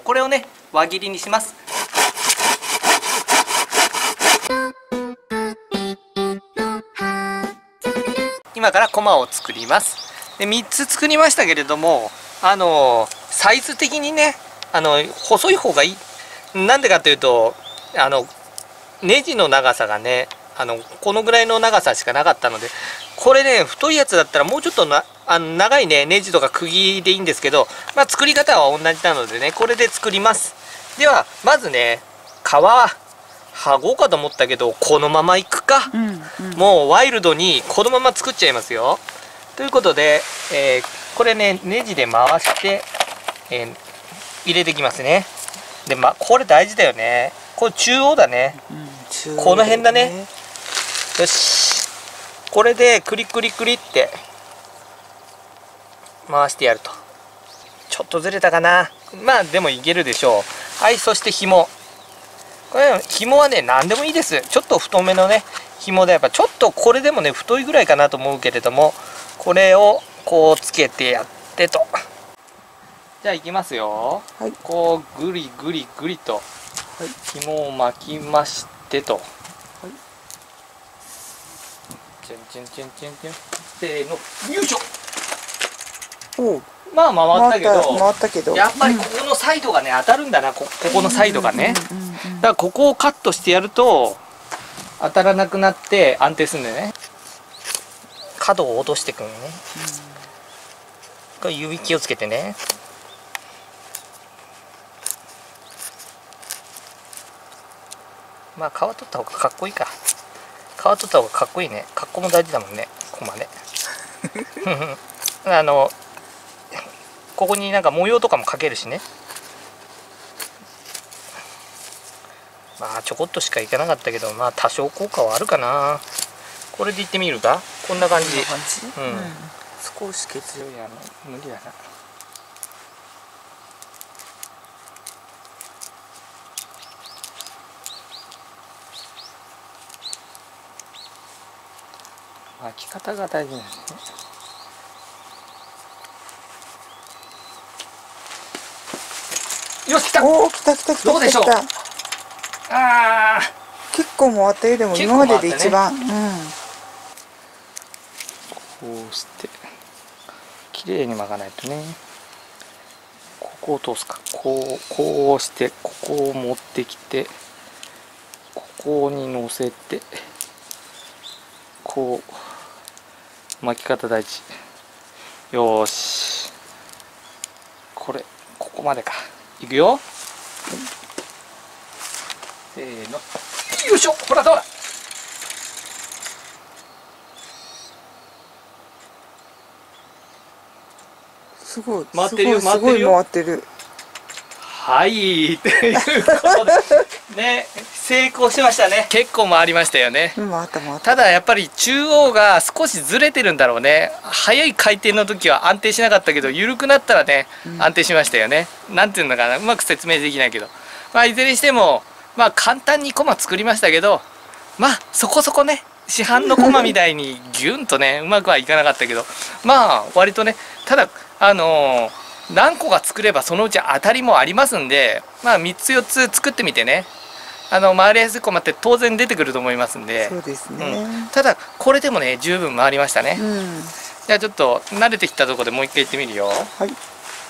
これをね輪切りにします。今からコマを作ります。で3つ作りましたけれども、サイズ的にね細い方がいい。なんでかというとネジの長さがねこのぐらいの長さしかなかったので、これね太いやつだったらもうちょっと長いねネジとか釘でいいんですけど、まあ、作り方は同じなのでねこれで作ります。ではまずね皮剥ごうかと思ったけどこのままいくか、もうワイルドにこのまま作っちゃいますよ。ということで、これねネジで回して、入れていきますね。でこれ大事だよね。これ中央だね、この辺だね。よし、これでクリクリクリって回してやると。ちょっとずれたかな。まあでもいけるでしょう。はい、そして紐。これ紐はね何でもいいです。ちょっと太めのね紐で、やっぱちょっとこれでもね太いぐらいかなと思うけれども、これをこうつけてやってと。じゃあいきますよ、はい、こうぐりぐりぐりと紐を巻きましてと、はい、チュンチュンチュンチュンチュン、せーの、よいしょ。お、まあ回ったけどやっぱりここのサイドがね当たるんだな、ここのサイドがね。だからここをカットしてやると当たらなくなって安定するんだよね。角を落としていくのね。これ指気をつけてね。まあ皮取った方がかっこいいか。皮取った方がかっこいいね。格好も大事だもんね、コマね。ここになんか模様とかも描けるしね。まあちょこっとしかいかなかったけど、まあ多少効果はあるかな。これでいってみるか。こんな感じ。少し削るや無理だな。巻き方が大事なんですね。よし、来た。おお、来た。どうでしょう。ああ、結構回ったよ。でも今までで一番。こうして綺麗に巻かないとね。ここを通すか。こうしてここを持ってきて、ここに乗せて、こう巻き方大事。よーし。ここまでか。いくよ。せーの。よいしょ。ほらどうだ。すごい回ってるよ。回ってる。はいということでね、成功しましたね。結構回りましたよね。ただやっぱり中央が少しずれてるんだろうね。速い回転の時は安定しなかったけど、緩くなったらね安定しましたよね。なんていうのかな、うまく説明できないけど、まあいずれにしてもまあ簡単にコマ作りましたけど、まあそこそこね市販のコマみたいにギュンとねうまくはいかなかったけど、まあ割とね、ただ何個か作ればそのうち当たりもありますんで、まあ3つ4つ作ってみてね、回りやすいコマって当然出てくると思いますんで。そうですね、ただこれでもね十分回りましたね。じゃあちょっと慣れてきたところでもう一回行ってみるよ。はい。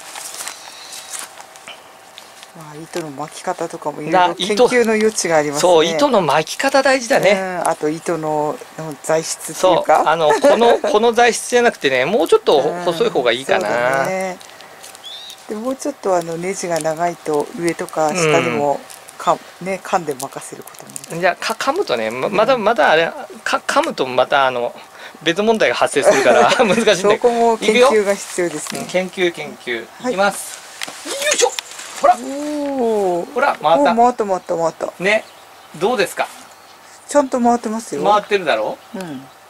糸の巻き方とかもいろいろ研究の余地がありますね。そう、糸の巻き方大事だね。あと糸の材質っていうか、この材質じゃなくてね、もうちょっと細い方がいいかな。でもうちょっとネジが長いと上とか下にも噛んで任せることも。じゃあ噛むとね、まだあれ噛むとまた別問題が発生するから難しいんだけど。そこも研究が必要ですね。研究いきます。よいしょ。ほらほら回ったね。どうですか。ちゃんと回ってますよ。回ってるだろう。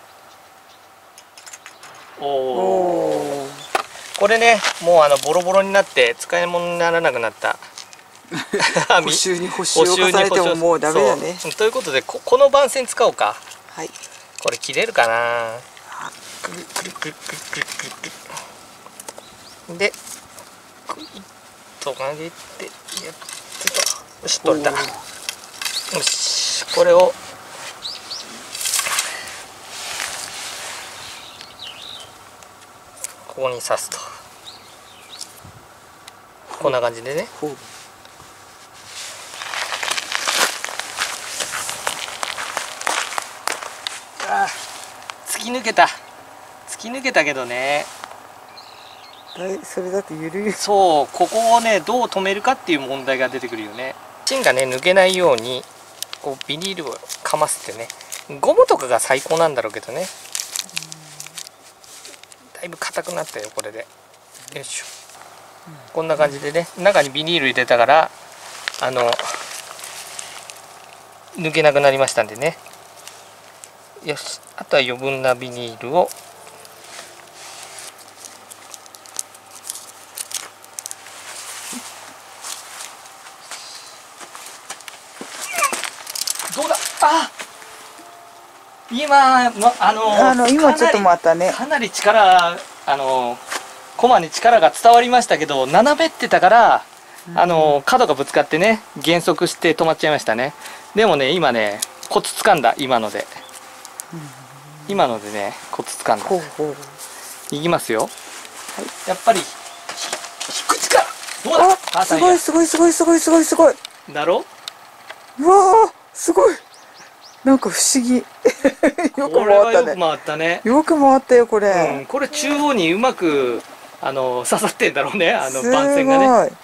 おお、これねもうボロボロになって使い物にならなくなった補修に補修を重ねてももうダメだね。ということでこの番線使おうか。はい。これ切れるかな。くるくるくるくるくるくるでと曲げてやってと、よし取れた。よし、これをここに刺すと、こんな感じでね。あ、突き抜けたけどね。 それだとゆるゆる。 そう、ここをねどう止めるかっていう問題が出てくるよね。芯がね抜けないようにこうビニールをかませてね、ゴムとかが最高なんだろうけどね。だいぶ硬くなったよこれで。よいしょ、こんな感じでね、中にビニール入れたから抜けなくなりましたんでね。よし、あとは余分なビニールをどうだ。あ、今今ちょっと待ったね。 かなり力コマに力が伝わりましたけど、斜めってたから角がぶつかってね減速して止まっちゃいましたね。でもね今ねコツ掴んだ。今のでねコツ掴んだ。いきますよ。はい、やっぱり引く力どうだ。 すごいすごいすごいすごいすごいすごいだろ。 うわー、すごい。なんか不思議。よく回ったね。 よく回ったね。 よく回ったよこれ。 これ中央にうまく刺さってんだろうね、番線がね。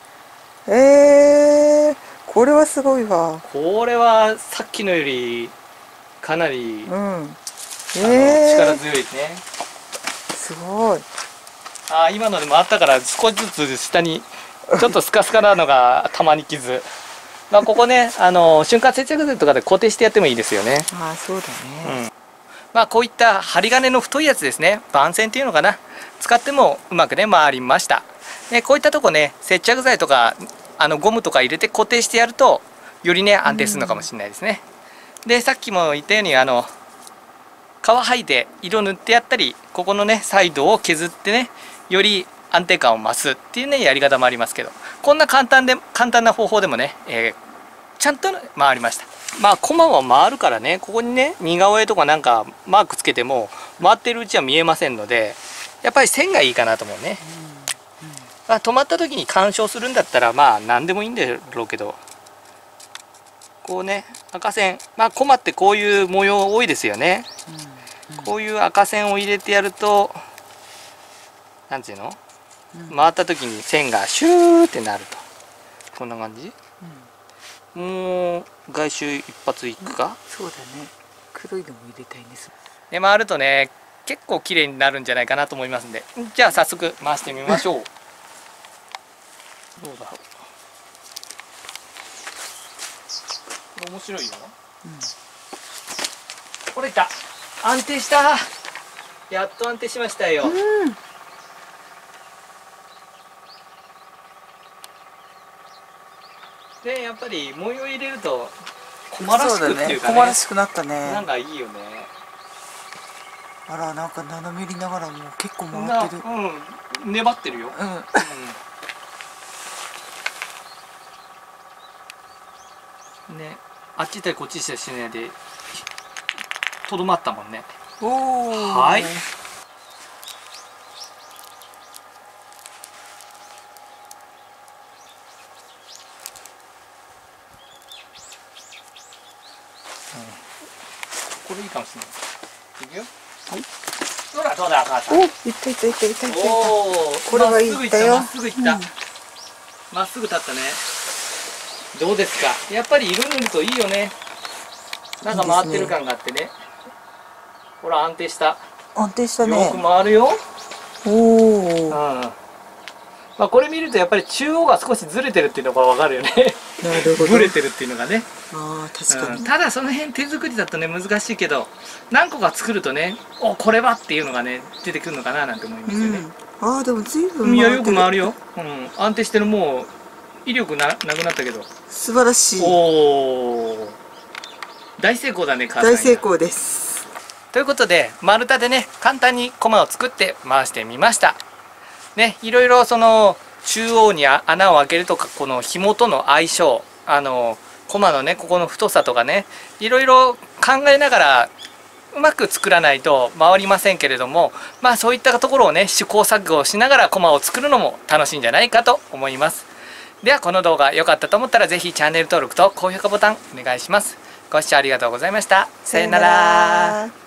これはすごいわ。 これはさっきのよりかなり、力強いね。 すごい。 今ので回ったから少しずつ下にちょっとスカスカなのがたまに傷。ここね瞬間接着剤とかで固定してやってもいいですよね。 そうだね。 こういった針金の太いやつですね、番線っていうのかな、使ってもうまくね回りました。でこういったとこね接着剤とかゴムとか入れて固定してやるとよりね安定するのかもしれないですね。でさっきも言ったように皮剥いて色塗ってやったり、ここのねサイドを削ってねより安定感を増すっていうねやり方もありますけど、こんな簡単な方法でもね、ちゃんと回りました。コマは回るからね、ここにね似顔絵とかなんかマークつけても回ってるうちは見えませんので、やっぱり線がいいかなと思うね。止まった時に干渉するんだったら何でもいいんだろうけど、こうね赤線、コマってこういう模様多いですよね。こういう赤線を入れてやるとなんていうの、回った時に線がシューってなると、こんな感じ。もう外周一発いくか。 そうだね。黒いのも入れたいんです。 で回るとね結構綺麗になるんじゃないかなと思いますんで、じゃあ早速回してみましょう。どうだろう。これ面白いよ。これいった。安定した。やっと安定しましたよ。でやっぱり模様入れると駒らしくっていうかね、 駒らしくなったね。 なんかいいよね。 なんか斜めりながらも結構回ってる。 粘ってるよ。ね、あっち行ったりこっち行ったりしないでとどまったもんね。はい。これいいかもしれない。いくよ。はい。どうだ母さん。 いったいったいったいったいった。 これはいったよ。まっすぐいった。まっすぐ立ったね。どうですか。やっぱり色塗るといいよね。なんか回ってる感があってね。ほら安定した。 安定したね。 よく回るよ。これ見るとやっぱり中央が少しずれてるっていうのがわかるよね。ぶれてるっていうのがね。 確かに。 ただその辺手作りだとね難しいけど、何個か作るとね、これはっていうのがね出てくるのかななんて思いますよね。 でも随分よく回るよ。安定してる。もう威力なくなったけど。 素晴らしい。 大成功だね母さん。 大成功です。 ということで丸太でね簡単にコマを作って回してみました。ね、いろいろその中央に穴を開けるとか、この紐との相性、コマのねここの太さとかね、いろいろ考えながらうまく作らないと回りませんけれども、まあそういったところをね試行錯誤をしながらコマを作るのも楽しいんじゃないかと思います。ではこの動画良かったと思ったら是非チャンネル登録と高評価ボタンお願いします。ご視聴ありがとうございました。さよなら。